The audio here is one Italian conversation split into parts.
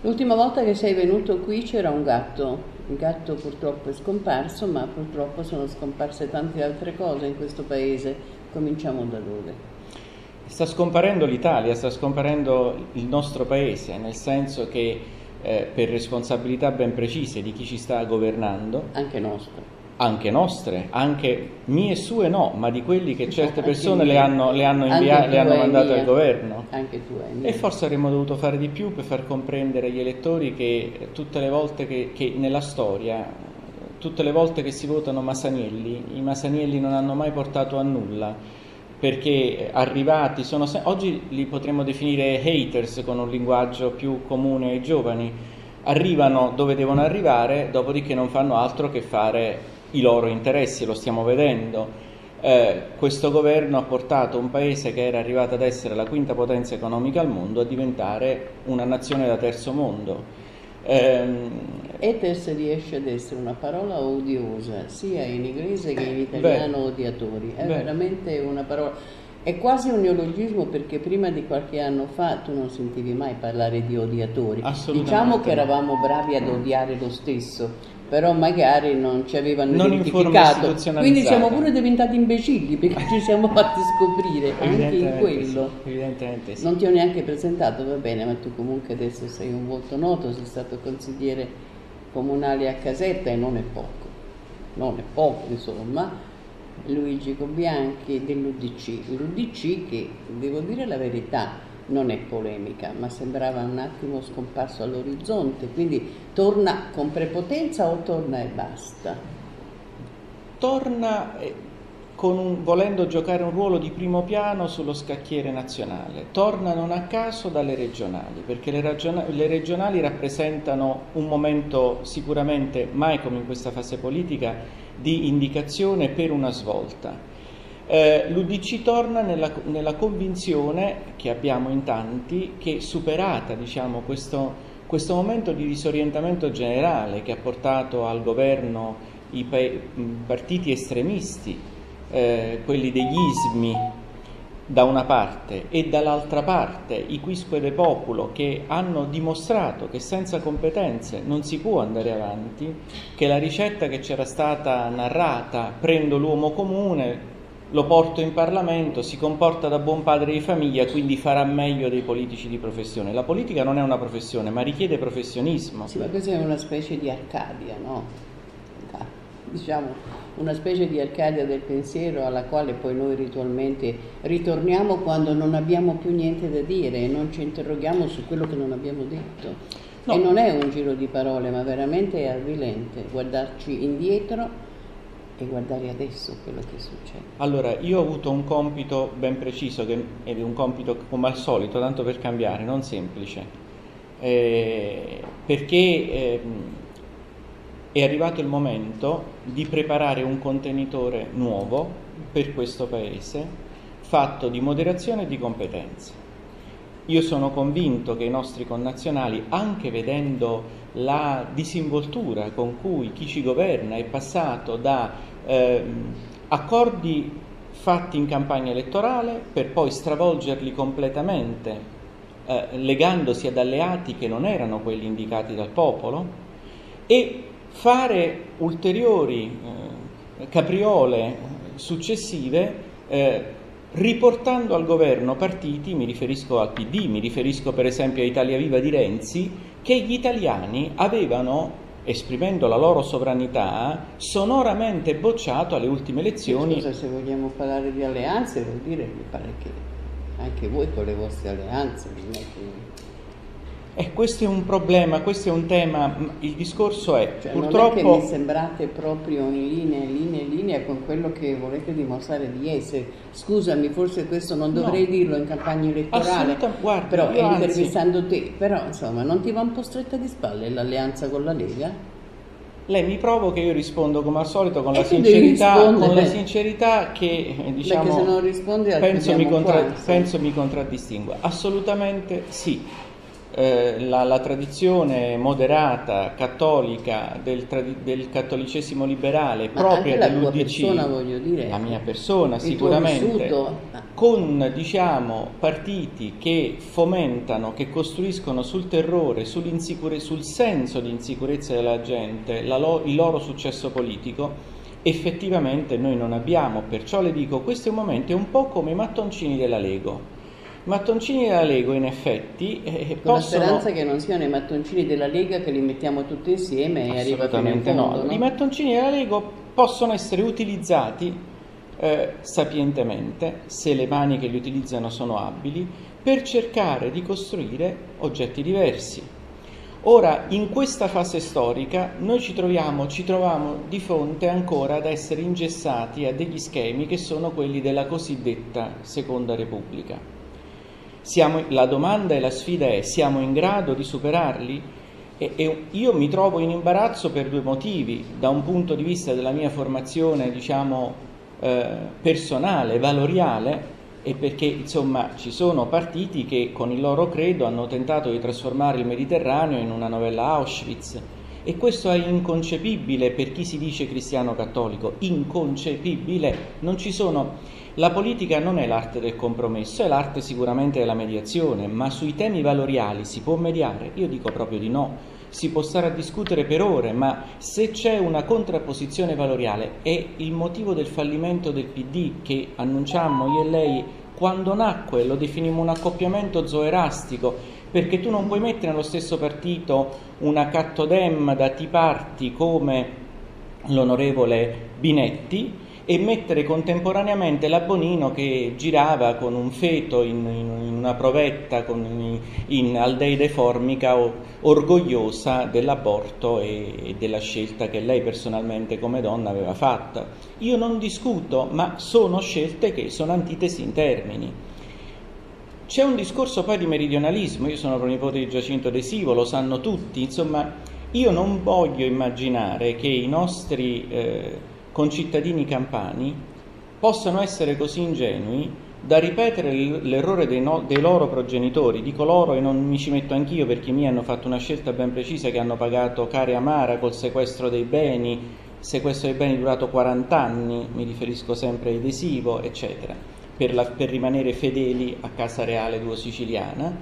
L'ultima volta che sei venuto qui c'era un gatto. Il gatto purtroppo è scomparso, ma purtroppo sono scomparse tante altre cose in questo paese. Cominciamo da dove? Sta scomparendo l'Italia, sta scomparendo il nostro paese, nel senso che per responsabilità ben precise di chi ci sta governando, Anche nostre, anche mie e sue no, ma di quelli che certe persone mie. le hanno mandate al governo. Anche tu hai mia. E forse avremmo dovuto fare di più per far comprendere agli elettori che tutte le volte che nella storia, tutte le volte che si votano Masanielli, i Masanielli non hanno mai portato a nulla, perché arrivati oggi li potremmo definire haters con un linguaggio più comune ai giovani, arrivano dove devono arrivare, dopodiché non fanno altro che fare i loro interessi, lo stiamo vedendo. Questo governo ha portato un paese che era arrivato ad essere la quinta potenza economica al mondo a diventare una nazione da terzo mondo. Haters riesce ad essere una parola odiosa sia in inglese che in italiano. Odiatori è veramente una parola, è quasi un neologismo, perché prima di qualche anno fa tu non sentivi mai parlare di odiatori. Diciamo che eravamo bravi ad odiare lo stesso, però magari non ci avevano identificato, quindi siamo pure diventati imbecilli perché ci siamo fatti scoprire anche in quello. Evidentemente sì. Non ti ho neanche presentato, va bene, ma tu comunque adesso sei un volto noto, sei stato consigliere comunale a Caserta e non è poco insomma. Luigi Cobianchi dell'UDC, l'UDC che, devo dire la verità, non è polemica, ma sembrava un attimo scomparso all'orizzonte, quindi torna con prepotenza o torna e basta? Torna volendo giocare un ruolo di primo piano sullo scacchiere nazionale, torna non a caso dalle regionali, perché le regionali rappresentano un momento sicuramente, mai come in questa fase politica, di indicazione per una svolta. L'UDC torna nella convinzione che abbiamo in tanti che, superata questo momento di disorientamento generale che ha portato al governo i partiti estremisti, quelli degli ismi da una parte e dall'altra parte i quisque de populo, che hanno dimostrato che senza competenze non si può andare avanti, che la ricetta che c'era stata narrata, prendo l'uomo comune, lo porto in Parlamento, si comporta da buon padre di famiglia, quindi farà meglio dei politici di professione. La politica non è una professione, ma richiede professionismo. Sì, ma questa è una specie di Arcadia, no? Diciamo, una specie di Arcadia del pensiero alla quale poi noi ritualmente ritorniamo quando non abbiamo più niente da dire e non ci interroghiamo su quello che non abbiamo detto. No. E non è un giro di parole, ma veramente è avvilente guardarci indietro e guardare adesso quello che succede. Allora, io ho avuto un compito ben preciso, ed è un compito come al solito, tanto per cambiare, non semplice, perché è arrivato il momento di preparare un contenitore nuovo per questo Paese, fatto di moderazione e di competenze. Io sono convinto che i nostri connazionali, anche vedendo la disinvoltura con cui chi ci governa è passato da accordi fatti in campagna elettorale per poi stravolgerli completamente, legandosi ad alleati che non erano quelli indicati dal popolo, e fare ulteriori capriole successive, riportando al governo partiti, mi riferisco al PD, mi riferisco per esempio a Italia Viva di Renzi, che gli italiani avevano, esprimendo la loro sovranità, sonoramente bocciato alle ultime elezioni. Scusa, se vogliamo parlare di alleanze, vuol dire, mi pare che anche voi con le vostre alleanze non è che... questo è un problema, questo è un tema, il discorso è, cioè, purtroppo... Non è che mi sembrate proprio in linea con quello che volete dimostrare di essere. Scusami, forse questo non dovrei dirlo in campagna elettorale, guarda, però intervistando te, però insomma non ti va un po' stretta di spalle l'alleanza con la Lega? Lei mi provoca, io rispondo come al solito con la sincerità che, diciamo, perché se non rispondi penso mi contraddistingua. Assolutamente sì. la tradizione moderata cattolica del cattolicesimo liberale propria dell'UDC, persona, voglio dire, la mia persona sicuramente, con diciamo partiti che fomentano, che costruiscono sul terrore, sul senso di insicurezza della gente il loro successo politico, effettivamente noi non abbiamo. Perciò le dico, questo è un momento, è un po' come i mattoncini della Lego. Mattoncini della Lego in effetti con la speranza che non siano i mattoncini della Lega che li mettiamo tutti insieme e arriva fino in fondo, no? I mattoncini della Lego possono essere utilizzati sapientemente, se le mani che li utilizzano sono abili, per cercare di costruire oggetti diversi. Ora, in questa fase storica, noi ci troviamo di fronte ancora ad essere ingessati a degli schemi che sono quelli della cosiddetta Seconda Repubblica. La domanda e la sfida è: siamo in grado di superarli? E io mi trovo in imbarazzo per due motivi. Da un punto di vista della mia formazione, diciamo, personale, valoriale, e perché insomma ci sono partiti che con il loro credo hanno tentato di trasformare il Mediterraneo in una novella Auschwitz, e questo è inconcepibile per chi si dice cristiano cattolico, inconcepibile. Non ci sono. La politica non è l'arte del compromesso, è l'arte sicuramente della mediazione, ma sui temi valoriali si può mediare? Io dico proprio di no. Si può stare a discutere per ore, ma se c'è una contrapposizione valoriale, è il motivo del fallimento del PD che annunciammo io e lei quando nacque, lo definimmo un accoppiamento zoerastico, perché tu non puoi mettere nello stesso partito una cattodem da T-Party come l'onorevole Binetti e mettere contemporaneamente la Bonino che girava con un feto in una provetta in aldeide formica, orgogliosa dell'aborto e della scelta che lei personalmente come donna aveva fatta. Io non discuto, ma sono scelte che sono antitesi in termini. C'è un discorso poi di meridionalismo. Io sono pronipote di Giacinto Adesivo, lo sanno tutti. Insomma, io non voglio immaginare che i nostri concittadini campani possano essere così ingenui da ripetere l'errore dei loro progenitori, dico loro e non mi ci metto anch'io perché i miei hanno fatto una scelta ben precisa, che hanno pagato cara e amara col sequestro dei beni durato 40 anni, mi riferisco sempre ai Adesivo, eccetera, per rimanere fedeli a Casa Reale Duo Siciliana.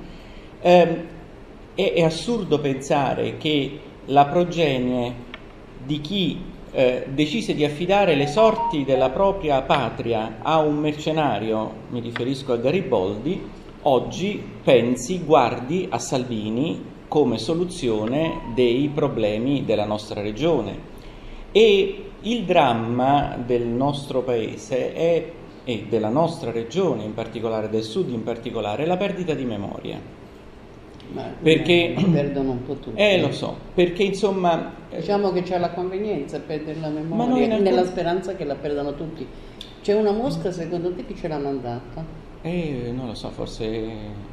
È assurdo pensare che la progenie di chi decise di affidare le sorti della propria patria a un mercenario, mi riferisco a Gariboldi, oggi guardi a Salvini come soluzione dei problemi della nostra regione. E il dramma del nostro paese e della nostra regione in particolare, del sud in particolare, è la perdita di memoria. Perché perdono un po' tutti. Lo so, perché insomma diciamo che c'è la convenienza a perdere la memoria, nella speranza che la perdano tutti. C'è una mosca secondo te che ce l'ha mandata? Non lo so, forse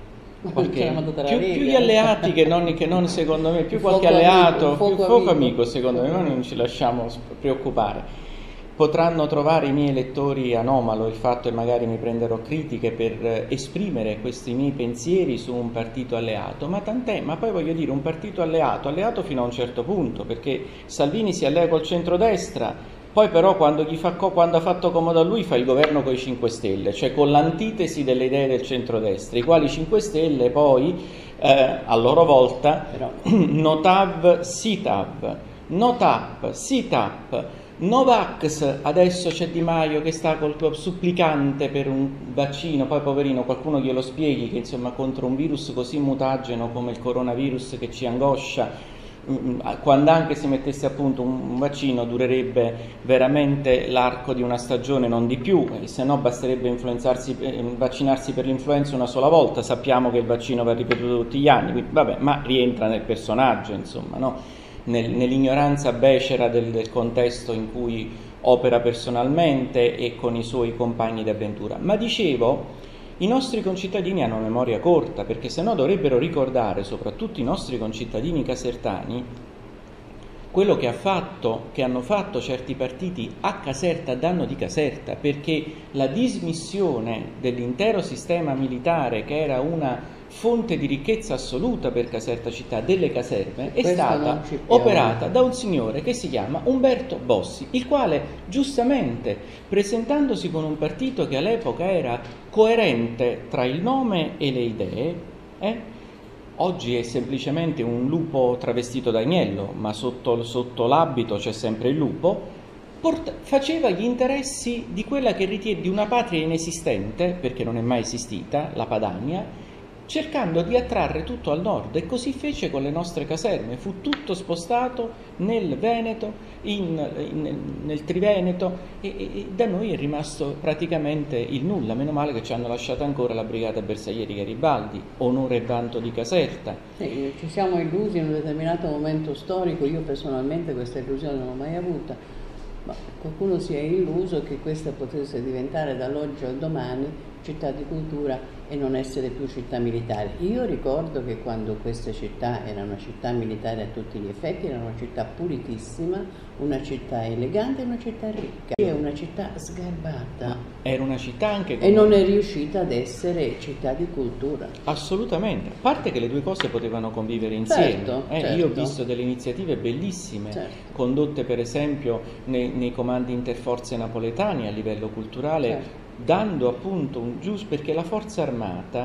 più gli alleati che non secondo me, più qualche alleato, più fuoco amico secondo me, noi non ci lasciamo preoccupare. Potranno trovare i miei elettori anomalo il fatto che magari mi prenderò critiche per esprimere questi miei pensieri su un partito alleato, ma tant'è. Ma poi voglio dire, un partito alleato fino a un certo punto, perché Salvini si allea col centrodestra, poi però quando ha fatto comodo a lui fa il governo con i 5 Stelle, cioè con l'antitesi delle idee del centrodestra, i quali 5 Stelle poi a loro volta Notav, Sitav, Notap, Sitap, Novax, adesso c'è Di Maio che sta supplicante per un vaccino, poi poverino qualcuno glielo spieghi che insomma contro un virus così mutageno come il coronavirus che ci angoscia, quando anche si mettesse a punto un vaccino durerebbe veramente l'arco di una stagione, non di più, se no basterebbe vaccinarsi per l'influenza una sola volta. Sappiamo che il vaccino va ripetuto tutti gli anni, quindi, vabbè, ma rientra nel personaggio, insomma, no? Nell'ignoranza becera del contesto in cui opera personalmente e con i suoi compagni d'avventura. Ma dicevo, i nostri concittadini hanno memoria corta, perché sennò dovrebbero ricordare, soprattutto i nostri concittadini casertani, quello che hanno fatto certi partiti a Caserta, a danno di Caserta, perché la dismissione dell'intero sistema militare, che era una fonte di ricchezza assoluta per Caserta città, delle caserme, è stata operata da un signore che si chiama Umberto Bossi, il quale giustamente, presentandosi con un partito che all'epoca era coerente tra il nome e le idee, oggi è semplicemente un lupo travestito d'agnello, ma sotto l'abito c'è sempre il lupo, faceva gli interessi di quella che ritiene di una patria inesistente, perché non è mai esistita, la Padania, cercando di attrarre tutto al nord, e così fece con le nostre caserme. Fu tutto spostato nel Veneto, nel Triveneto, e da noi è rimasto praticamente il nulla. Meno male che ci hanno lasciato ancora la brigata Bersaglieri Garibaldi, onore e vanto di Caserta. Sì, ci siamo illusi in un determinato momento storico. Io personalmente questa illusione non l'ho mai avuta, ma qualcuno si è illuso che questa potesse diventare dall'oggi al domani città di cultura e non essere più città militare. Io ricordo che quando questa città era una città militare a tutti gli effetti, era una città pulitissima, una città elegante e una città ricca. È una città sgarbata. Ma era una città anche e non è riuscita ad essere città di cultura. Assolutamente, a parte che le due cose potevano convivere insieme. Certo. Io ho visto delle iniziative bellissime, condotte per esempio nei comandi interforze napoletani a livello culturale, dando appunto un giusto, perché la forza armata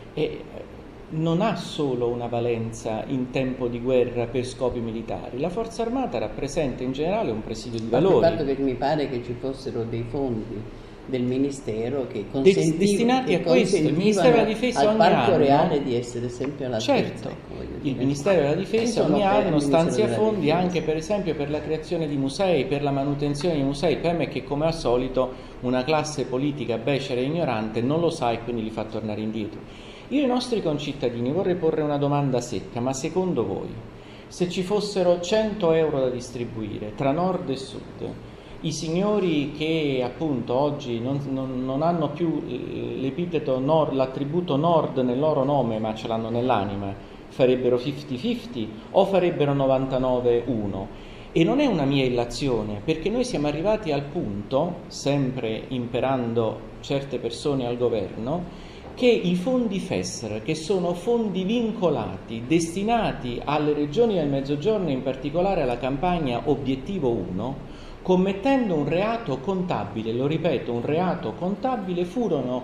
non ha solo una valenza in tempo di guerra per scopi militari. La forza armata rappresenta in generale un presidio di valori. Il fatto che mi pare che ci fossero dei fondi del Ministero che consentivano destinati a questo. Il Ministero della Difesa al Parco Reale di essere sempre all'altezza. Certo, il Ministero della Difesa ogni anno stanzia fondi anche per esempio per la creazione di musei, per la manutenzione di musei. Il problema è che, come al solito, una classe politica becera e ignorante non lo sa e quindi li fa tornare indietro. Io ai nostri concittadini vorrei porre una domanda secca: ma secondo voi, se ci fossero 100 euro da distribuire tra nord e sud, i signori che appunto oggi non hanno più l'epiteto nord, l'attributo nord nel loro nome, ma ce l'hanno nell'anima, farebbero 50-50 o farebbero 99-1? E non è una mia illazione, perché noi siamo arrivati al punto, sempre imperando certe persone al governo, che i fondi FESR, che sono fondi vincolati, destinati alle regioni del Mezzogiorno, in particolare alla campagna Obiettivo 1, commettendo un reato contabile, lo ripeto, un reato contabile, furono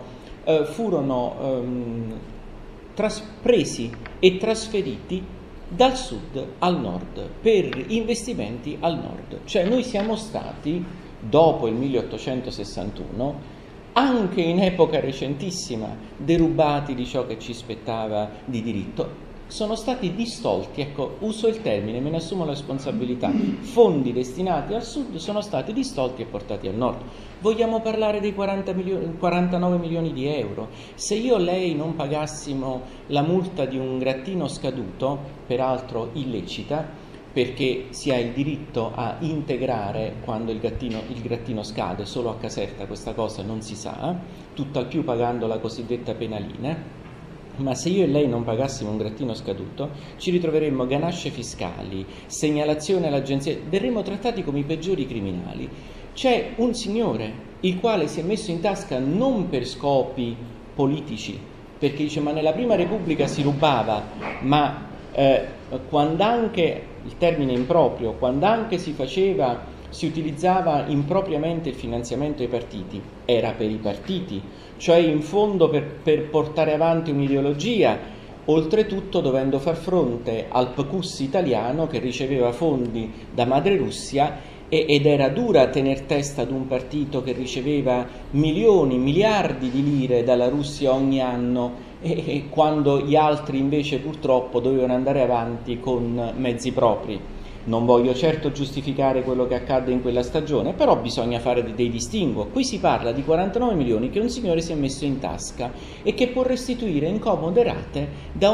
presi e trasferiti dal sud al nord per investimenti al nord. Cioè noi siamo stati, dopo il 1861, anche in epoca recentissima, derubati di ciò che ci spettava di diritto. Sono stati distolti, ecco, uso il termine, me ne assumo la responsabilità, fondi destinati al sud sono stati distolti e portati al nord. Vogliamo parlare dei 49 milioni di euro? Se io e lei non pagassimo la multa di un grattino scaduto, peraltro illecita, perché si ha il diritto a integrare quando il grattino scade, solo a Caserta questa cosa non si sa, tutt'al più pagando la cosiddetta penalina. Ma se io e lei non pagassimo un grattino scaduto, ci ritroveremmo ganasce fiscali, segnalazione all'agenzia, verremmo trattati come i peggiori criminali. C'è un signore il quale si è messo in tasca non per scopi politici, perché dice: ma nella Prima Repubblica si rubava, ma quando anche, il termine improprio, quando anche si utilizzava impropriamente il finanziamento ai partiti, era per i partiti, cioè in fondo per portare avanti un'ideologia, oltretutto dovendo far fronte al PQS italiano che riceveva fondi da madre Russia, ed era dura tener testa ad un partito che riceveva milioni, miliardi di lire dalla Russia ogni anno, e quando gli altri invece purtroppo dovevano andare avanti con mezzi propri. Non voglio certo giustificare quello che accadde in quella stagione, però bisogna fare dei distinguo. Qui si parla di 49 milioni che un signore si è messo in tasca e che può restituire in comode rate da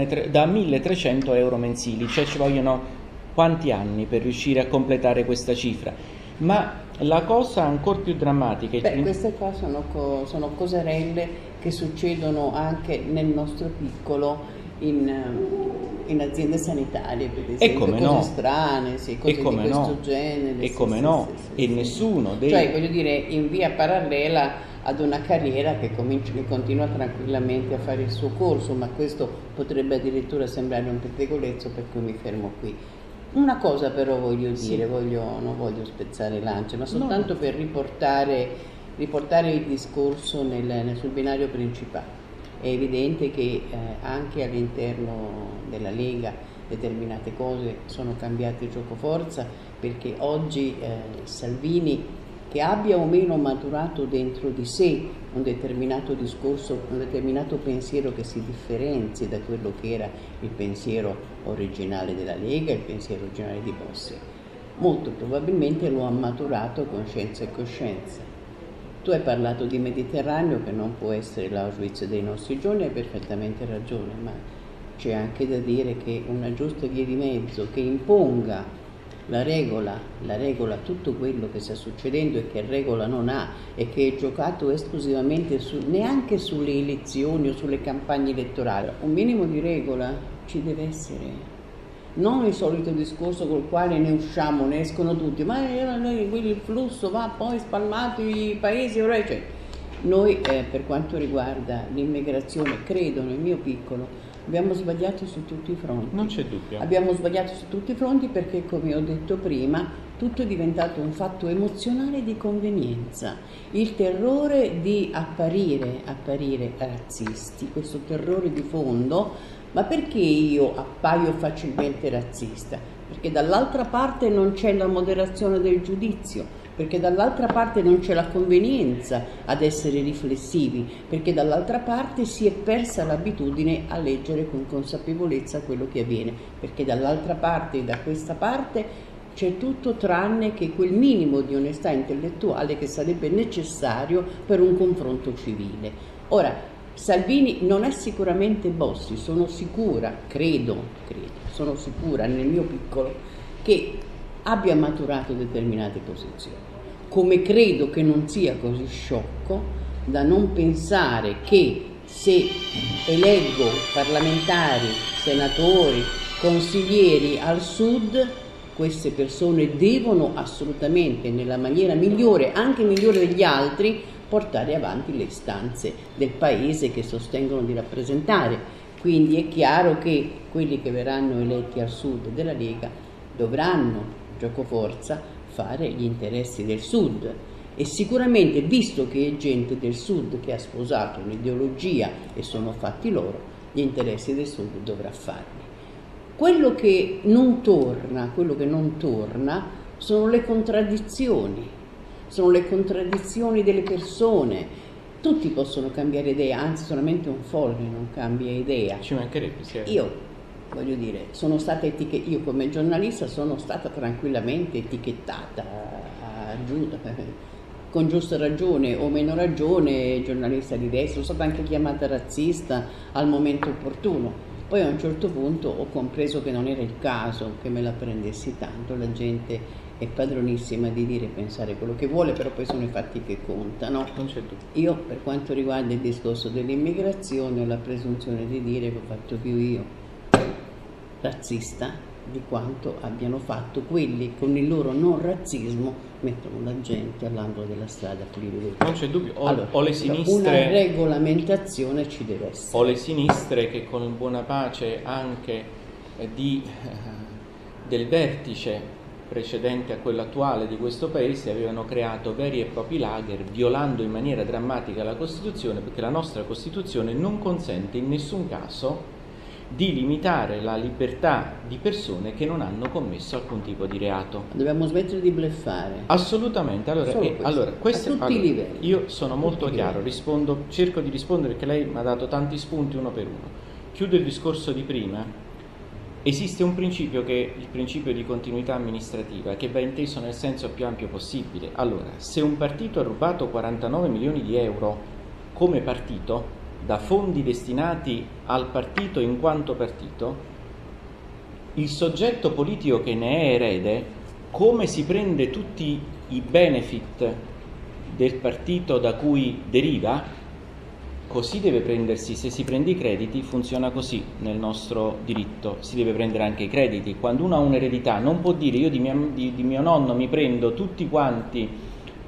1.300 euro mensili, cioè ci vogliono quanti anni per riuscire a completare questa cifra? Ma la cosa ancora più drammatica è queste qua sono coserelle che succedono anche nel nostro piccolo, in aziende sanitarie, per esempio, cose strane, cose di questo genere. E come no? E nessuno cioè, voglio dire, in via parallela ad una carriera che continua tranquillamente a fare il suo corso, ma questo potrebbe addirittura sembrare un pettegolezzo, per cui mi fermo qui. Una cosa però voglio dire, non voglio spezzare lance, ma soltanto per riportare il discorso sul binario principale. È evidente che anche all'interno della Lega determinate cose sono cambiate giocoforza, perché oggi Salvini, che abbia o meno maturato dentro di sé un determinato discorso, un determinato pensiero che si differenzi da quello che era il pensiero originale della Lega, il pensiero originale di Bossi, molto probabilmente lo ha maturato con scienza e coscienza. Tu hai parlato di Mediterraneo, che non può essere l'Auschwitz dei nostri giorni, hai perfettamente ragione, ma c'è anche da dire che una giusta via di mezzo che imponga la regola, tutto quello che sta succedendo e che regola non ha e che è giocato esclusivamente neanche sulle elezioni o sulle campagne elettorali. Un minimo di regola ci deve essere. Non il solito discorso col quale ne usciamo, ne escono tutti, ma il flusso va poi spalmato i paesi, cioè, noi per quanto riguarda l'immigrazione, credo nel mio piccolo, abbiamo sbagliato su tutti i fronti. Non c'è dubbio. Abbiamo sbagliato su tutti i fronti perché, come ho detto prima, tutto è diventato un fatto emozionale di convenienza. Il terrore di apparire razzisti, questo terrore di fondo. Ma perché io appaio facilmente razzista? Perché dall'altra parte non c'è la moderazione del giudizio, perché dall'altra parte non c'è la convenienza ad essere riflessivi, perché dall'altra parte si è persa l'abitudine a leggere con consapevolezza quello che avviene, perché dall'altra parte e da questa parte c'è tutto tranne che quel minimo di onestà intellettuale che sarebbe necessario per un confronto civile. Ora, Salvini non è sicuramente Bossi, sono sicura, sono sicura nel mio piccolo che abbia maturato determinate posizioni. Come credo che non sia così sciocco da non pensare che se eleggo parlamentari, senatori, consiglieri al Sud, queste persone devono assolutamente, nella maniera migliore, anche migliore degli altri, portare avanti le istanze del paese che sostengono di rappresentare. Quindi è chiaro che quelli che verranno eletti al Sud della Lega dovranno, giocoforza, fare gli interessi del Sud, e sicuramente, visto che è gente del Sud che ha sposato un'ideologia e sono fatti loro, gli interessi del Sud dovrà farli. Quello che non torna sono le contraddizioni. Sono le contraddizioni delle persone. Tutti possono cambiare idea, anzi solamente un folle non cambia idea. Ci mancherebbe, sì. Io voglio dire, io come giornalista sono stata tranquillamente etichettata con giusta ragione o meno ragione, giornalista di destra, sono stata anche chiamata razzista al momento opportuno. Poi a un certo punto ho compreso che non era il caso che me la prendessi tanto, la gente è padronissima di dire e pensare quello che vuole, però poi sono i fatti che contano. Non c'è dubbio. Io, per quanto riguarda il discorso dell'immigrazione, ho la presunzione di dire che ho fatto più io razzista di quanto abbiano fatto quelli che con il loro non razzismo mettono la gente all'angolo della strada. Non c'è dubbio, o le sinistre, una regolamentazione ci deve essere. O le sinistre che con buona pace anche del vertice precedente a quello attuale di questo paese avevano creato veri e propri lager, violando in maniera drammatica la Costituzione, perché la nostra Costituzione non consente in nessun caso di limitare la libertà di persone che non hanno commesso alcun tipo di reato. Dobbiamo smettere di bluffare. Assolutamente. Allora, questo, a tutti i livelli. Io sono molto chiaro, cerco di rispondere perché lei mi ha dato tanti spunti uno per uno. Chiudo il discorso di prima. Esiste un principio che è il principio di continuità amministrativa, che va inteso nel senso più ampio possibile. Allora, se un partito ha rubato 49 milioni di euro come partito, da fondi destinati al partito in quanto partito, il soggetto politico che ne è erede, come si prende tutti i benefit del partito da cui deriva, così deve prendersi. Se si prende i crediti, funziona così nel nostro diritto, si deve prendere anche i crediti. Quando uno ha un'eredità non può dire io di mio nonno mi prendo tutti quanti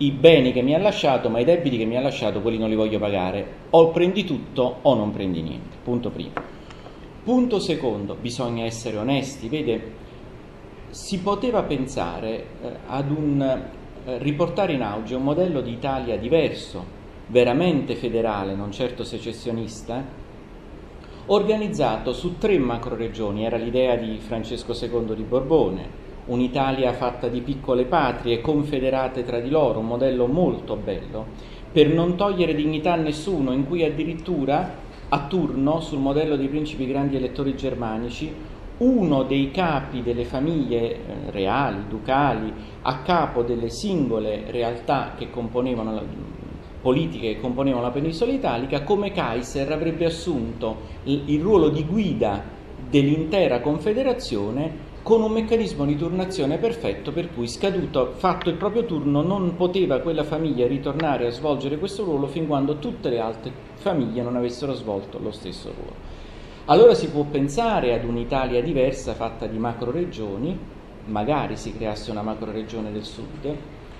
i beni che mi ha lasciato, ma i debiti che mi ha lasciato quelli non li voglio pagare, o prendi tutto o non prendi niente, punto primo. Punto secondo, bisogna essere onesti, vede, si poteva pensare ad riportare in auge un modello di Italia diverso, veramente federale, non certo secessionista, organizzato su 3 macroregioni. Era l'idea di Francesco II di Borbone, un'Italia fatta di piccole patrie confederate tra di loro, un modello molto bello, per non togliere dignità a nessuno, in cui addirittura a turno, sul modello dei principi grandi elettori germanici, uno dei capi delle famiglie reali, ducali, a capo delle singole realtà che componevano politiche che componevano la penisola italica, come Kaiser avrebbe assunto il ruolo di guida dell'intera confederazione, con un meccanismo di turnazione perfetto, per cui, scaduto, fatto il proprio turno, non poteva quella famiglia ritornare a svolgere questo ruolo fin quando tutte le altre famiglie non avessero svolto lo stesso ruolo. Allora si può pensare ad un'Italia diversa, fatta di macroregioni, magari si creasse una macroregione del sud,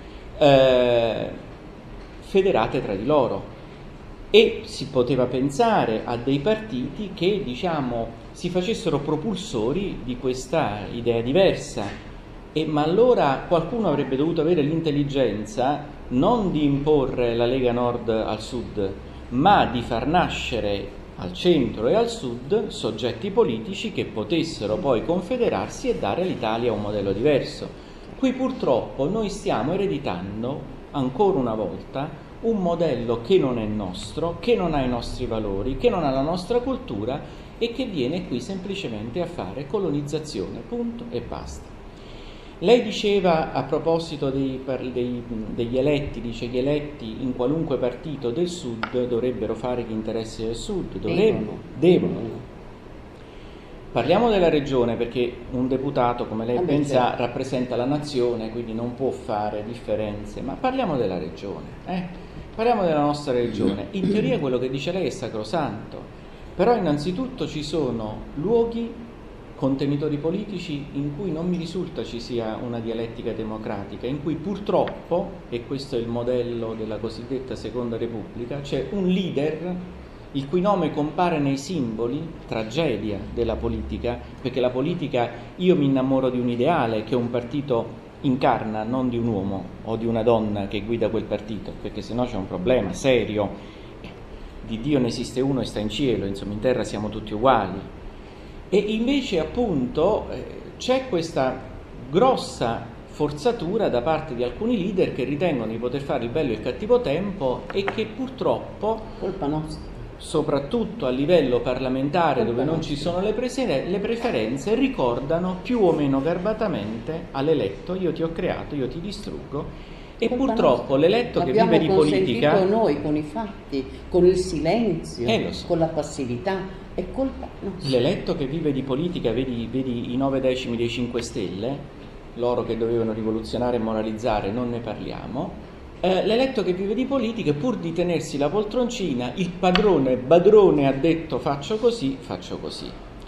federate tra di loro, e si poteva pensare a dei partiti che, diciamo, si facessero propulsori di questa idea diversa. Ma allora qualcuno avrebbe dovuto avere l'intelligenza non di imporre la Lega Nord al sud, ma di far nascere al centro e al sud soggetti politici che potessero poi confederarsi e dare all'Italia un modello diverso. Qui purtroppo noi stiamo ereditando ancora una volta un modello che non è nostro, che non ha i nostri valori, che non ha la nostra cultura e che viene qui semplicemente a fare colonizzazione, punto e basta. Lei diceva a proposito degli eletti, dice gli eletti in qualunque partito del sud dovrebbero fare gli interessi del sud, devono. Parliamo della regione, perché un deputato, come lei pensa, rappresenta la nazione, quindi non può fare differenze, ma parliamo della regione, parliamo della nostra regione. In teoria quello che dice lei è sacrosanto, però innanzitutto ci sono luoghi, contenitori politici in cui non mi risulta ci sia una dialettica democratica, in cui purtroppo, e questo è il modello della cosiddetta Seconda Repubblica, c'è un leader il cui nome compare nei simboli, tragedia della politica, perché la politica, io mi innamoro di un ideale che un partito incarna, non di un uomo o di una donna che guida quel partito, perché sennò c'è un problema serio. Di Dio ne esiste uno e sta in cielo, insomma in terra siamo tutti uguali. E invece appunto c'è questa grossa forzatura da parte di alcuni leader che ritengono di poter fare il bello e il cattivo tempo e che purtroppo, colpa nostra, soprattutto a livello parlamentare dove non ci sono le preferenze, ricordano più o meno garbatamente all'eletto: io ti ho creato, io ti distruggo. E purtroppo l'eletto che vive di politica, l'abbiamo consentito noi con i fatti, con il silenzio, con la passività, è colpa nostra. L'eletto che vive di politica, vedi i 9 decimi dei 5 Stelle, loro che dovevano rivoluzionare e moralizzare, non ne parliamo. L'eletto che vive di politica, pur di tenersi la poltroncina, il padrone ha detto faccio così, faccio così.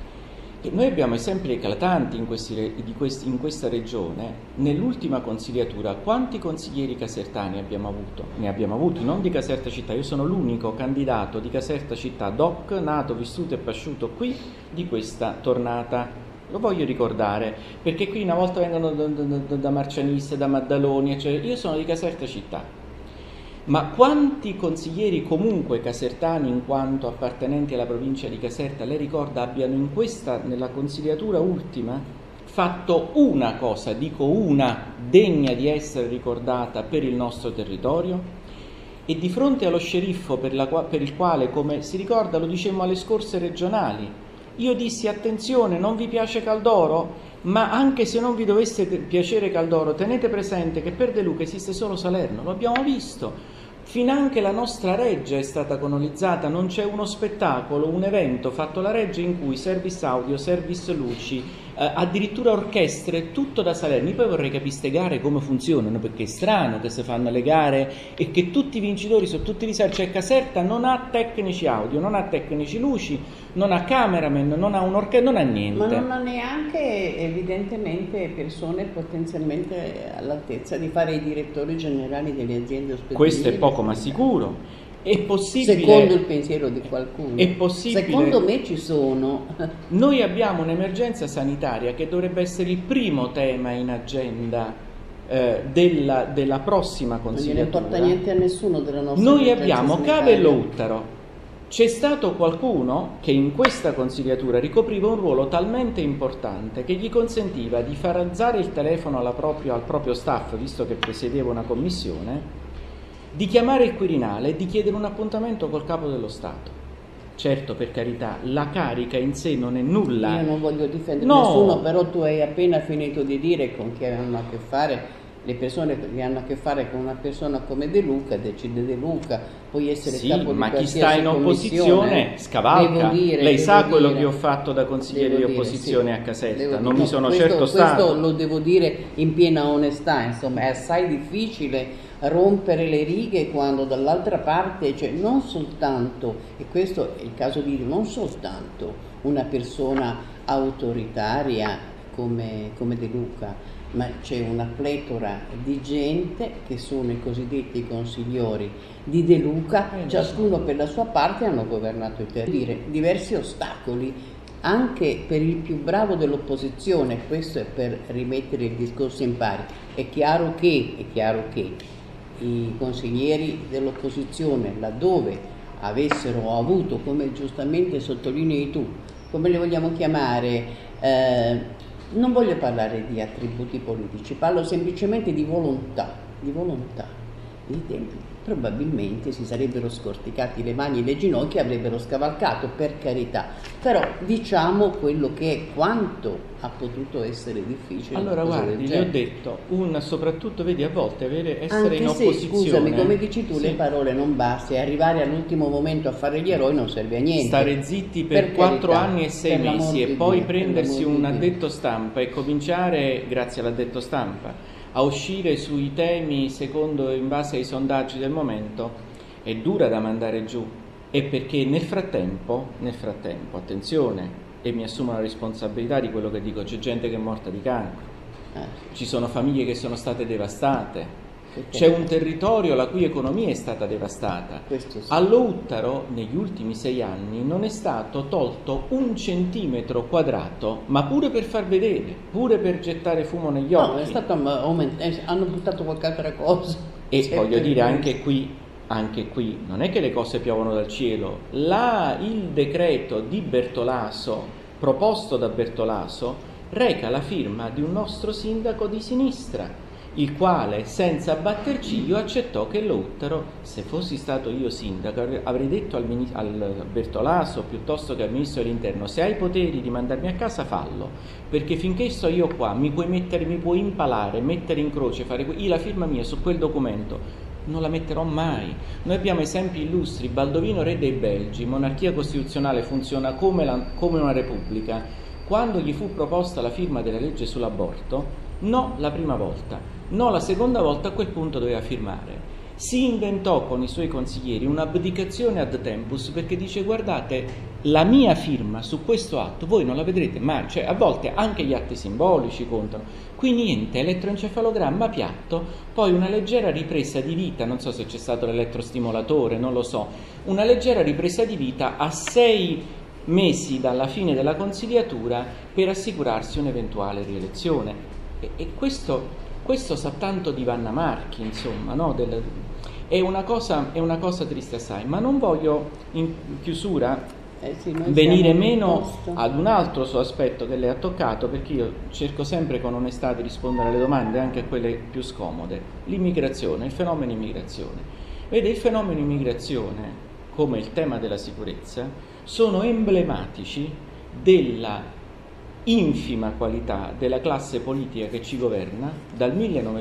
E noi abbiamo esempi eclatanti in questa regione. Nell'ultima consigliatura, quanti consiglieri casertani abbiamo avuto? Ne abbiamo avuti, non di Caserta città. Io sono l'unico candidato di Caserta città, doc, nato, vissuto e pasciuto qui, di questa tornata. Lo voglio ricordare, perché qui una volta vengono da Marcianise, da Maddaloni, eccetera. Io sono di Caserta città. Ma quanti consiglieri comunque casertani, in quanto appartenenti alla provincia di Caserta, lei ricorda abbiano nella consigliatura ultima, fatto una cosa, dico una, degna di essere ricordata per il nostro territorio? E di fronte allo sceriffo per il quale, come si ricorda, lo dicemmo alle scorse regionali, io dissi attenzione, non vi piace Caldoro? Ma anche se non vi dovesse piacere Caldoro, tenete presente che per De Luca esiste solo Salerno, lo abbiamo visto. Finanche la nostra Reggia è stata colonizzata, non c'è uno spettacolo, un evento fatto alla Reggia in cui service audio, service luci, addirittura orchestre, tutto da Salerno. Io poi vorrei capire queste gare come funzionano, perché è strano che si fanno le gare e che tutti i vincitori sono tutti riservi. Cioè Caserta non ha tecnici audio, non ha tecnici luci, non ha cameraman, non ha un'orchestra, non ha niente. Ma non ha neanche evidentemente persone potenzialmente all'altezza di fare i direttori generali delle aziende ospedaliere. Questo è poco ma sicuro. È possibile, secondo il pensiero di qualcuno. È possibile. Secondo me ci sono. Noi abbiamo un'emergenza sanitaria che dovrebbe essere il primo tema in agenda della prossima consigliatura. Non gliene porta niente a nessuno della nostra Noi abbiamo sanitaria. Cavello Uttaro. C'è stato qualcuno che in questa consigliatura ricopriva un ruolo talmente importante che gli consentiva di far alzare il telefono al proprio staff, visto che presiedeva una commissione, di chiamare il Quirinale e di chiedere un appuntamento col capo dello Stato. Certo, per carità, la carica in sé non è nulla. Io non voglio difendere nessuno, però tu hai appena finito di dire con chi hanno a che fare. Le persone che hanno a che fare con una persona come De Luca, decide De Luca, puoi essere capo di ma chi qualsiasi sta in opposizione scavalca. Lei sa quello che ho fatto da consigliere di opposizione a Caserta, non mi sono certo stato. Questo lo devo dire in piena onestà, insomma, è assai difficile rompere le righe quando dall'altra parte c'è non soltanto, e questo è il caso di dire, non soltanto una persona autoritaria come De Luca, ma c'è una pletora di gente che sono i cosiddetti consiglieri di De Luca, ciascuno per la sua parte hanno governato il territorio. Diversi ostacoli anche per il più bravo dell'opposizione, questo è per rimettere il discorso in pari. È chiaro che i consiglieri dell'opposizione, laddove avessero avuto, come giustamente sottolinei tu, come li vogliamo chiamare, non voglio parlare di attributi politici, parlo semplicemente di volontà. I tempi probabilmente si sarebbero scorticati le mani e le ginocchia, avrebbero scavalcato, per carità, però diciamo quello che è, quanto ha potuto essere difficile. Allora guardi, le ho detto, soprattutto vedi a volte essere anche in opposizione. Scusami, come dici tu, le parole non basta, e arrivare all'ultimo momento a fare gli eroi non serve a niente. Stare zitti per 4 anni e 6 mesi e poi prendersi un addetto stampa e cominciare, grazie all'addetto stampa, a uscire sui temi secondo in base ai sondaggi del momento, è dura da mandare giù. E perché nel frattempo, attenzione, e mi assumo la responsabilità di quello che dico, c'è gente che è morta di cancro, ci sono famiglie che sono state devastate, c'è un territorio la cui economia è stata devastata. Sì. Allo Uttaro negli ultimi 6 anni non è stato tolto 1 centimetro quadrato, ma pure per far vedere, pure per gettare fumo negli occhi. No, è stato hanno buttato qualche altra cosa. E voglio dire, anche qui non è che le cose piovono dal cielo. Il decreto di Bertolaso, proposto da Bertolaso, reca la firma di un nostro sindaco di sinistra, il quale senza batter ciglio accettò che lo Uttaro, se fossi stato io sindaco, avrei detto al Bertolaso piuttosto che al ministro dell'interno: se hai i poteri di mandarmi a casa fallo, perché finché sto io qua mi puoi impalare, mettere in croce, fare io la firma mia su quel documento non la metterò mai. Noi abbiamo esempi illustri: Baldovino re dei Belgi, monarchia costituzionale, funziona come una repubblica. Quando gli fu proposta la firma della legge sull'aborto, no la prima volta, no la seconda volta, a quel punto doveva firmare. Si inventò con i suoi consiglieri un'abdicazione ad tempus, perché dice: guardate, la mia firma su questo atto voi non la vedrete mai, cioè a volte anche gli atti simbolici contano. Qui niente, elettroencefalogramma piatto, poi una leggera ripresa di vita, non so se c'è stato l'elettrostimolatore, non lo so, una leggera ripresa di vita a 6 mesi dalla fine della consigliatura per assicurarsi un'eventuale rielezione. E questo sa tanto di Vanna Marchi, insomma, no? È una cosa triste assai, ma non voglio in chiusura venire meno ad un altro suo aspetto che lei ha toccato, perché io cerco sempre con onestà di rispondere alle domande, anche a quelle più scomode. L'immigrazione, il fenomeno immigrazione. Vede, il fenomeno immigrazione, come il tema della sicurezza, sono emblematici della infima qualità della classe politica che ci governa dal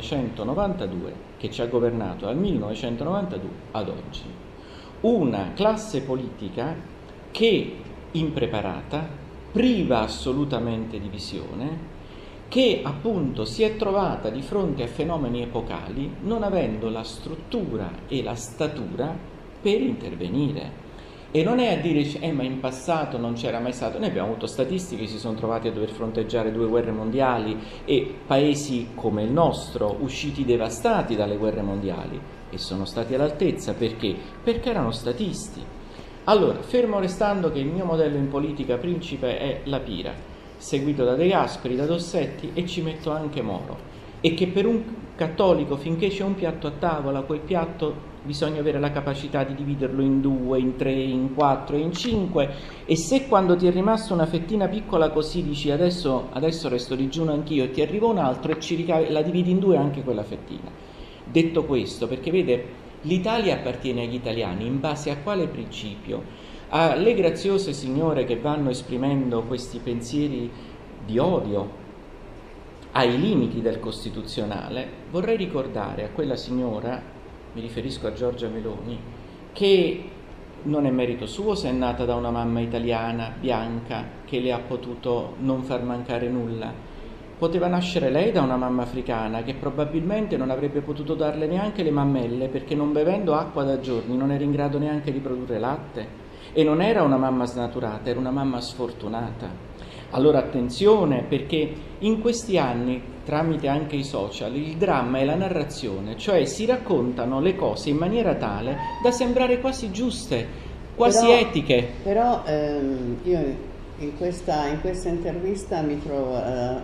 1992, che ci ha governato dal 1992 ad oggi. Una classe politica che, impreparata, priva assolutamente di visione, che appunto si è trovata di fronte a fenomeni epocali non avendo la struttura e la statura per intervenire. E non è a dire, ma in passato non c'era mai stato. Noi abbiamo avuto statistiche che si sono trovati a dover fronteggiare 2 guerre mondiali e paesi come il nostro usciti devastati dalle guerre mondiali, e sono stati all'altezza. Perché? Perché erano statisti. Allora, fermo restando che il mio modello in politica principe è la Pira, seguito da De Gasperi, da Dossetti, e ci metto anche Moro, e che per un cattolico, finché c'è un piatto a tavola, quel piatto bisogna avere la capacità di dividerlo in 2, in 3, in 4 e in 5, e se quando ti è rimasta una fettina piccola così dici adesso resto digiuno anch'io, e ti arriva un altro e la dividi in 2 anche quella fettina. Detto questo, perché vede, l'Italia appartiene agli italiani in base a quale principio? Alle graziose signore che vanno esprimendo questi pensieri di odio ai limiti del costituzionale, vorrei ricordare a quella signora, mi riferisco a Giorgia Meloni, che non è merito suo se è nata da una mamma italiana, bianca, che le ha potuto non far mancare nulla. Poteva nascere lei da una mamma africana che probabilmente non avrebbe potuto darle neanche le mammelle, perché non bevendo acqua da giorni non era in grado neanche di produrre latte. E non era una mamma snaturata, era una mamma sfortunata. Allora attenzione, perché in questi anni, tramite anche i social, il dramma è la narrazione, cioè si raccontano le cose in maniera tale da sembrare quasi giuste, quasi etiche. Però io in questa intervista mi trovo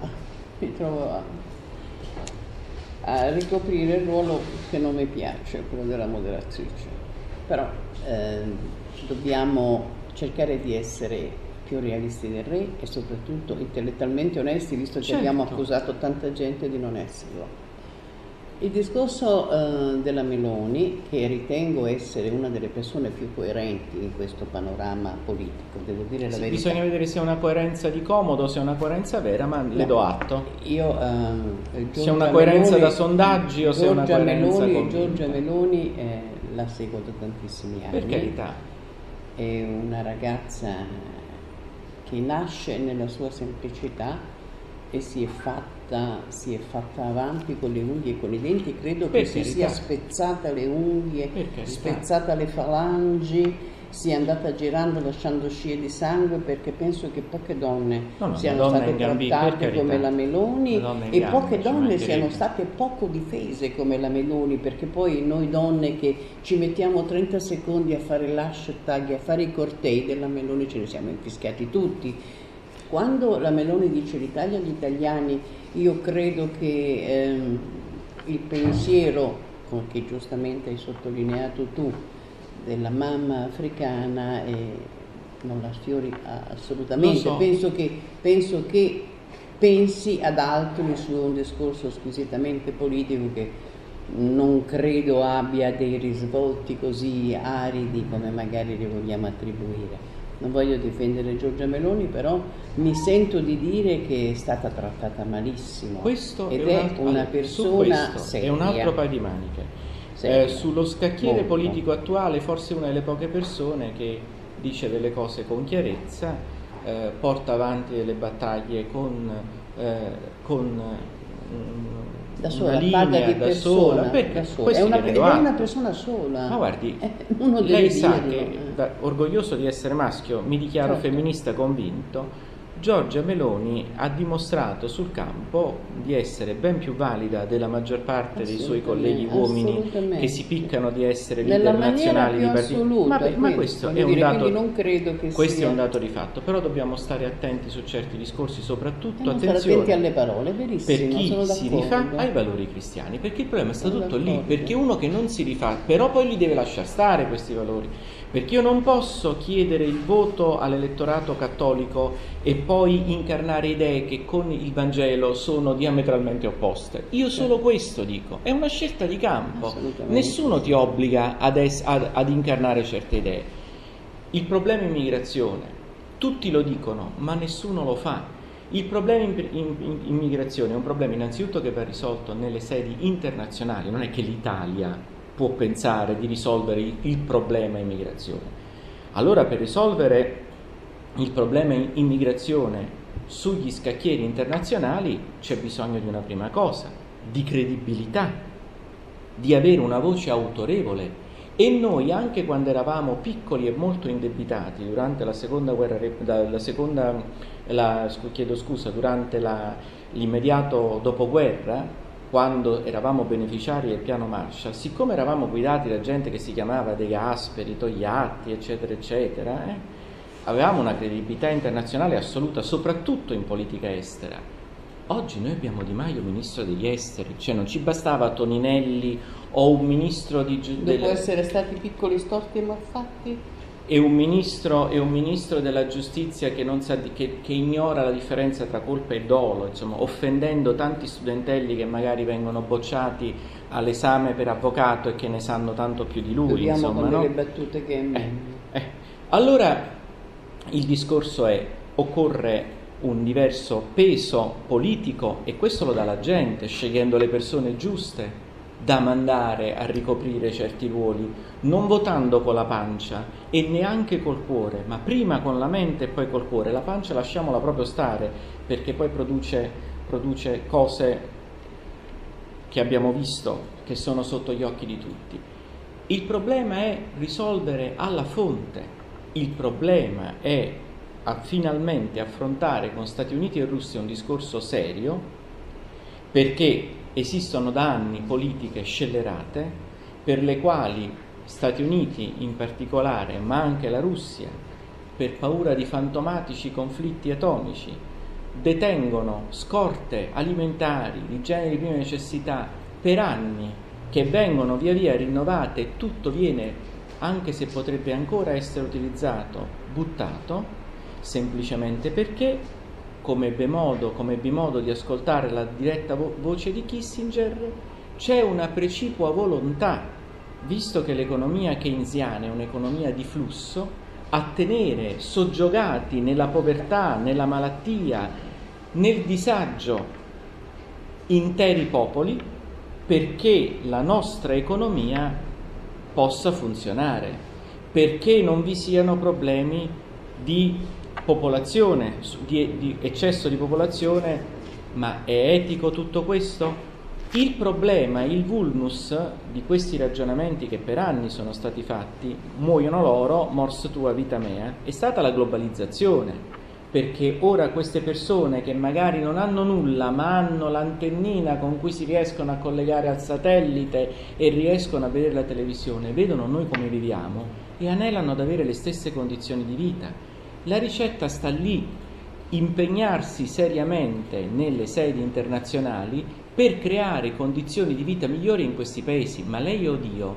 a ricoprire il ruolo che non mi piace, quello della moderatrice. Però dobbiamo cercare di essere più realisti del re e soprattutto intellettualmente onesti, visto che abbiamo accusato tanta gente di non esserlo. Il discorso della Meloni, che ritengo essere una delle persone più coerenti in questo panorama politico, devo dire la verità. Bisogna vedere se è una coerenza di comodo, se è una coerenza vera, ma le do atto. Io, se è una coerenza da sondaggi o se è una coerenza convinta. Giorgia Meloni la seguo da tantissimi anni. Per carità. È una ragazza che nasce nella sua semplicità e si è fatta avanti con le unghie e con i denti. Credo che si sia spezzata le unghie, spezzata le falangi, sia andata girando lasciando scie di sangue, perché penso che poche donne siano state trattate come la Meloni e poche donne siano state poco difese come la Meloni, perché poi noi donne che ci mettiamo 30 secondi a fare l'hashtag, a fare i cortei della Meloni, ce ne siamo infischiati tutti. Quando la Meloni dice l'Italia agli italiani, io credo che il pensiero, che giustamente hai sottolineato tu, della mamma africana non la sfiori assolutamente. Penso che pensi ad altro su un discorso squisitamente politico che non credo abbia dei risvolti così aridi come magari li vogliamo attribuire. Non voglio difendere Giorgia Meloni, però mi sento di dire che è stata trattata malissimo. Questo ed è una persona seria. È un altro paio di maniche. Sullo scacchiere politico attuale, forse una delle poche persone che dice delle cose con chiarezza, porta avanti delle battaglie con da sola, una linea paga di da persona, sola, perché da sola. È una persona sola. Ma guardi, uno lei sa dirlo. che, orgoglioso di essere maschio, mi dichiaro femminista convinto. Giorgia Meloni ha dimostrato sul campo di essere ben più valida della maggior parte dei suoi colleghi uomini che si piccano di essere leader nazionali di partiti. Ma questo è un dato, non credo che questo è un dato di fatto, però dobbiamo stare attenti su certi discorsi, soprattutto attenti alle parole, verissimo, per chi si rifà ai valori cristiani, perché il problema sta tutto lì, perché uno che non si rifà, però poi li deve lasciare stare questi valori. Perché io non posso chiedere il voto all'elettorato cattolico e poi incarnare idee che con il Vangelo sono diametralmente opposte. Io solo questo dico, è una scelta di campo, nessuno ti obbliga ad incarnare certe idee. Il problema immigrazione, tutti lo dicono, ma nessuno lo fa. Il problema immigrazione è un problema innanzitutto che va risolto nelle sedi internazionali, non è che l'Italia può pensare di risolvere il problema immigrazione. Allora per risolvere il problema immigrazione sugli scacchieri internazionali, c'è bisogno di una prima cosa, di credibilità, di avere una voce autorevole. E noi, anche quando eravamo piccoli e molto indebitati durante la seconda guerra, durante l'immediato dopoguerra, quando eravamo beneficiari del piano Marshall, siccome eravamo guidati da gente che si chiamava De Gasperi, Togliatti, eccetera, eccetera, avevamo una credibilità internazionale assoluta, soprattutto in politica estera. Oggi noi abbiamo Di Maio ministro degli esteri, cioè non ci bastava Toninelli o un ministro di dopo essere stati piccoli storti e malfatti, e un ministro della giustizia che non sa che ignora la differenza tra colpa e dolo, insomma, offendendo tanti studentelli che magari vengono bocciati all'esame per avvocato e che ne sanno tanto più di lui, insomma, con no? delle battute che Allora il discorso è: occorre un diverso peso politico, e questo lo dà la gente scegliendo le persone giuste da mandare a ricoprire certi ruoli, non votando con la pancia e neanche col cuore, ma prima con la mente e poi col cuore. La pancia lasciamola proprio stare, perché poi produce cose che abbiamo visto, che sono sotto gli occhi di tutti. Il problema è risolvere alla fonte, il problema è finalmente affrontare con Stati Uniti e Russia un discorso serio, perché esistono da anni politiche scellerate per le quali Stati Uniti in particolare, ma anche la Russia, per paura di fantomatici conflitti atomici, detengono scorte alimentari di generi di prima necessità per anni, che vengono via via rinnovate, e tutto viene, anche se potrebbe ancora essere utilizzato, buttato, semplicemente perché, come ebbi modo di ascoltare la diretta voce di Kissinger, c'è una precipua volontà, visto che l'economia keynesiana è un'economia di flusso, a tenere soggiogati nella povertà, nella malattia, nel disagio interi popoli, perché la nostra economia possa funzionare, perché non vi siano problemi di popolazione, di eccesso di popolazione. Ma è etico tutto questo? Il problema, il vulnus di questi ragionamenti che per anni sono stati fatti, muoiono loro, mors tua vita mea, è stata la globalizzazione, perché ora queste persone che magari non hanno nulla ma hanno l'antennina con cui si riescono a collegare al satellite e riescono a vedere la televisione, vedono noi come viviamo e anelano ad avere le stesse condizioni di vita. La ricetta sta lì: impegnarsi seriamente nelle sedi internazionali per creare condizioni di vita migliori in questi paesi. Ma lei o Dio,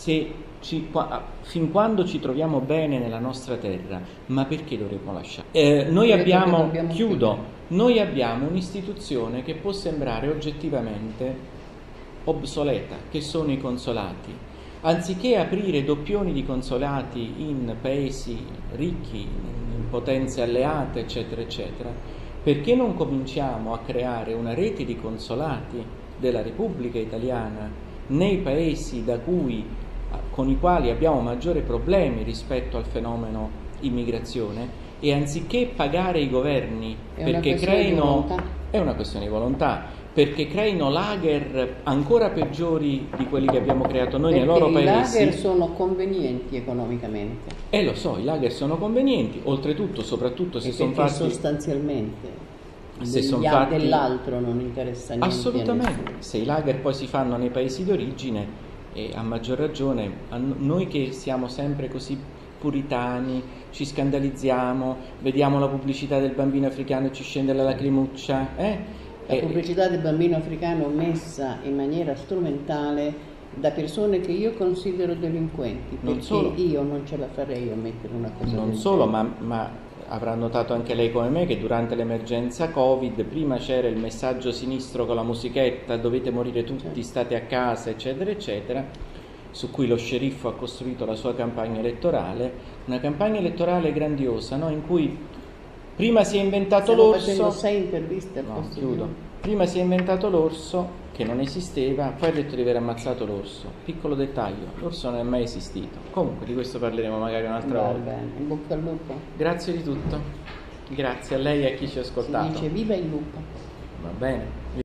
fin quando ci troviamo bene nella nostra terra, ma perché dovremmo lasciare? Noi abbiamo un'istituzione che può sembrare oggettivamente obsoleta, che sono i consolati. Anziché aprire doppioni di consolati in paesi ricchi, in potenze alleate, eccetera, eccetera, perché non cominciamo a creare una rete di consolati della Repubblica Italiana nei paesi con i quali abbiamo maggiori problemi rispetto al fenomeno immigrazione, e anziché pagare i governi perché creino... È una questione di volontà, perché creino lager ancora peggiori di quelli che abbiamo creato noi nei loro paesi. I lager sono convenienti economicamente. Lo so, i lager sono convenienti, oltretutto, soprattutto se sono fatti... sostanzialmente dell'altro non interessa niente. Assolutamente, se i lager poi si fanno nei paesi d'origine, a maggior ragione, noi che siamo sempre così puritani, ci scandalizziamo, vediamo la pubblicità del bambino africano e ci scende la lacrimuccia, La pubblicità del bambino africano messa in maniera strumentale da persone che io considero delinquenti, perché io non ce la farei a mettere una cosa non solo, ma avrà notato anche lei come me che durante l'emergenza Covid prima c'era il messaggio sinistro con la musichetta: dovete morire tutti, state a casa, eccetera, eccetera, su cui lo sceriffo ha costruito la sua campagna elettorale, una campagna elettorale grandiosa, no? In cui prima si è inventato l'orso. Facendo 6 interviste al posto. Chiudo. Prima si è inventato l'orso che non esisteva, poi ha detto di aver ammazzato l'orso. Piccolo dettaglio, l'orso non è mai esistito. Comunque di questo parleremo magari un'altra volta. Bene, in bocca al lupo. Grazie di tutto, grazie a lei e a chi ci ha ascoltato. Si dice viva il lupo. Va bene.